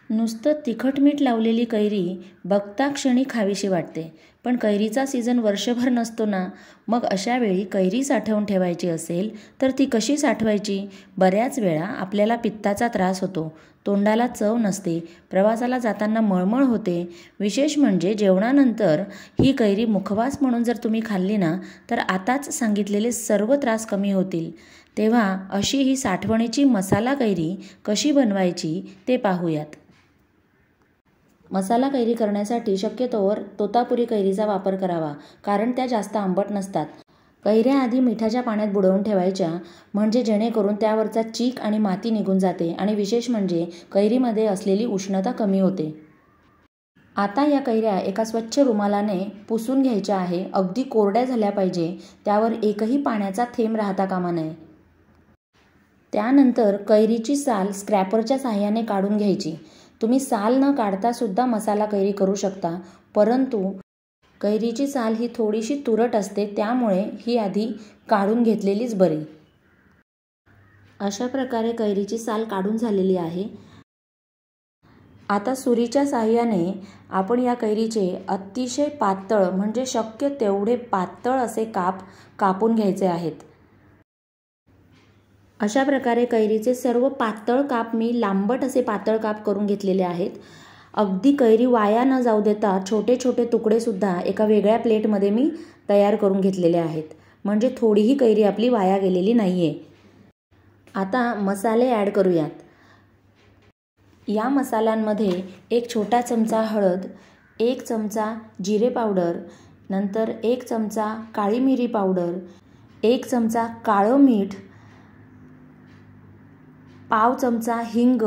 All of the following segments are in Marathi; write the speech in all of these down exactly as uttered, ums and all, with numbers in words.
नुसतं तिखट मीठ लावलेली कैरी बघता क्षणी खावीशी वाटते, पण कैरीचा सीझन वर्षभर नसतो ना. मग अशा वेळी कैरी साठवून ठेवायची असेल तर ती कशी साठवायची? बऱ्याच वेळा आपल्याला पित्ताचा त्रास होतो, तोंडाला चव नसते, प्रवासाला जाताना मळमळ होते. विशेष म्हणजे जेवणानंतर ही कैरी मुखवास म्हणून जर तुम्ही खाल्ली ना, तर आताच सांगितलेले सर्व त्रास कमी होतील. तेव्हा अशी ही साठवणीची मसाला कैरी कशी बनवायची ते पाहूयात. मसाला कैरी करण्यासाठी शक्यतोवर तोतापुरी कैरीचा वापर करावा, कारण त्या जास्त आंबट नसतात. कैऱ्या आधी मिठाच्या पाण्यात बुडवून ठेवायच्या, म्हणजे जेणेकरून त्यावरचा चीक आणि माती निघून जाते आणि विशेष म्हणजे कैरीमध्ये असलेली उष्णता कमी होते. आता या कैऱ्या एका स्वच्छ रुमालाने पुसून घ्यायच्या आहे. अगदी कोरड्या झाल्या पाहिजे, त्यावर एकही पाण्याचा थेंब राहता कामा नये. त्यानंतर कैरीची साल स्क्रॅपरच्या साहाय्याने काढून घ्यायची. तुम्ही साल न काढता सुद्धा मसाला कैरी करू शकता, परंतु कैरीची साल ही थोडीशी तुरट असते, त्यामुळे ही आधी काढून घेतलेलीच बरी. अशा प्रकारे कैरीची साल काढून झालेली आहे. आता सुरीच्या साहाय्याने आपण या कैरीचे अतिशय पातळ, म्हणजे शक्य तेवढे पातळ असे काप कापून घ्यायचे आहेत. अशा प्रकारे कैरीचे सर्व पातळ काप मी लांबट असे पातळ काप करून घेतलेले आहेत. अगदी कैरी वाया न जाऊ देता छोटे छोटे तुकडे सुद्धा एका वेगळ्या प्लेटमध्ये मी तयार करून घेतलेले आहेत, म्हणजे थोडीही कैरी आपली वाया गेलेली नाहीये. आता मसाले ॲड करूयात. या मसाल्यांमध्ये एक छोटा चमचा हळद, एक चमचा जिरे पावडर, नंतर एक चमचा काळी मिरी पावडर, एक चमचा काळं मीठ, पाव चमचा हिंग,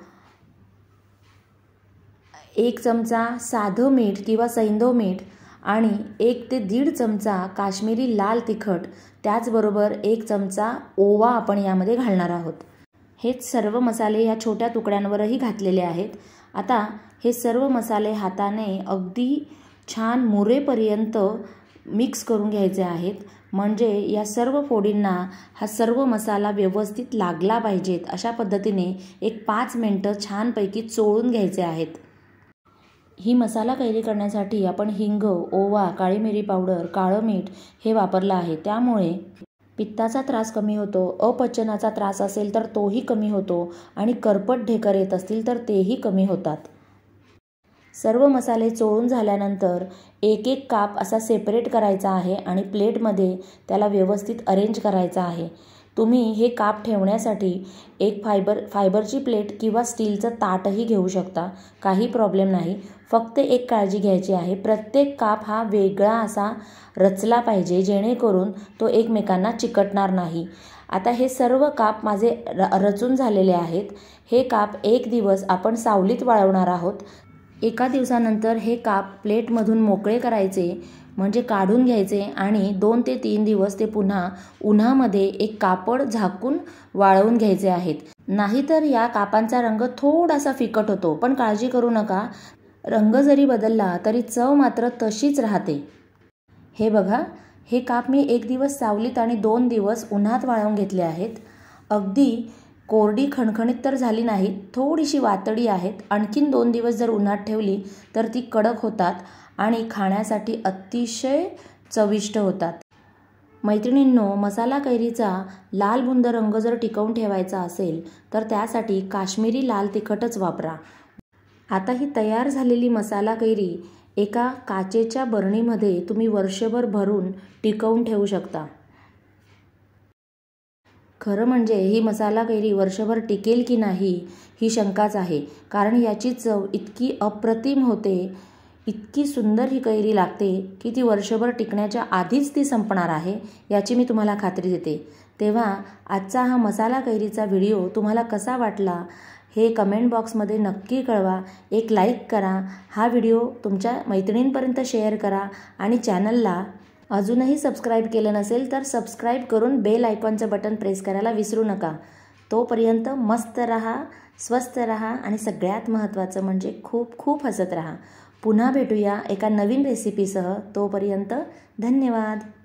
एक चमचा साधं मीठ किंवा सैंधव मीठ आणि एक ते दीड चमचा काश्मीरी लाल तिखट, त्याचबरोबर एक चमचा ओवा आपण यामध्ये घालणार आहोत. हेच सर्व मसाले या छोट्या तुकड्यांवरही घातलेले आहेत. आता हे सर्व मसाले हाताने अगदी छान मुरेपर्यंत मिक्स करून घ्यायचे आहेत, म्हणजे या सर्व फोडींना हा सर्व मसाला व्यवस्थित लागला पाहिजेत. अशा पद्धतीने एक पाच मिनटं छानपैकी चोळून घ्यायचे आहेत. ही मसाला कैरी करण्यासाठी आपण हिंग, ओवा, काळी मिरी पावडर, काळं मीठ हे वापरलं आहे. त्यामुळे पित्ताचा त्रास कमी होतो, अपचनाचा त्रास असेल तर तोही कमी होतो आणि करपट ढेकर येत असतील तर तेही कमी होतात. सर्व मसाले चोळून झाल्यानंतर एक एक काप असा सेपरेट करायचा आहे आणि प्लेटमध्ये त्याला व्यवस्थित अरेंज करायचा आहे. तुम्ही हे काप ठेवण्यासाठी एक फायबर फायबरची प्लेट किंवा स्टीलचं ताटही घेऊ शकता, काही प्रॉब्लेम नाही. फक्त एक काळजी घ्यायची आहे, प्रत्येक काप हा वेगळा असा रचला पाहिजे, जेणेकरून तो एकमेकांना चिकटणार नाही. आता हे सर्व काप माझे रचून झालेले आहेत. हे काप एक दिवस आपण सावलीत वाळवणार आहोत. एका दिवसानंतर हे काप प्लेटमधून मोकळे करायचे, म्हणजे काढून घ्यायचे आणि दोन ते तीन दिवस ते पुन्हा उन्हामध्ये एक कापड झाकून वाळवून घ्यायचे आहेत. नाहीतर या कापांचा रंग थोडासा फिकट होतो, पण काळजी करू नका, रंग जरी बदलला तरी चव मात्र तशीच राहते. हे बघा, हे काप मी एक दिवस सावलीत आणि दोन दिवस उन्हात वाळवून घेतले आहेत. अगदी कोरडी खणखणीत तर झाली नाहीत, थोडीशी वातडी आहेत. आणखीन दोन दिवस जर उन्हात ठेवली तर ती कडक होतात आणि खाण्यासाठी अतिशय चविष्ट होतात. मैत्रिणींनो, मसाला कैरीचा लाल बुंद रंग जर टिकवून ठेवायचा असेल तर त्यासाठी काश्मीरी लाल तिखटच वापरा. आता ही तयार झालेली मसाला कैरी एका काचेच्या बरणीमध्ये तुम्ही वर्षभर भरून टिकवून ठेवू शकता. खरं म्हणजे ही मसाला कैरी वर्षभर टिकेल की नाही ही शंकाच आहे, कारण याची चव इतकी अप्रतिम होते, इतकी सुंदर ही कैरी लागते की ती वर्षभर टिकण्याच्या आधीच ती संपणार आहे, याची मी तुम्हाला खात्री देते. तेव्हा आजचा हा मसाला कैरीचा व्हिडिओ तुम्हाला कसा वाटला हे कमेंट बॉक्समध्ये नक्की कळवा. एक लाईक करा, हा व्हिडिओ तुमच्या मैत्रिणींपर्यंत शेअर करा आणि चॅनलला अजूनही सबस्क्राईब केलं नसेल तर सबस्क्राईब करून बेल आयकॉनचं बटन प्रेस करायला विसरू नका. तोपर्यंत मस्त रहा, स्वस्थ रहा आणि सगळ्यात महत्त्वाचं म्हणजे खूप खूप हसत रहा. पुन्हा भेटूया एका नवीन रेसिपीसह. तोपर्यंत धन्यवाद.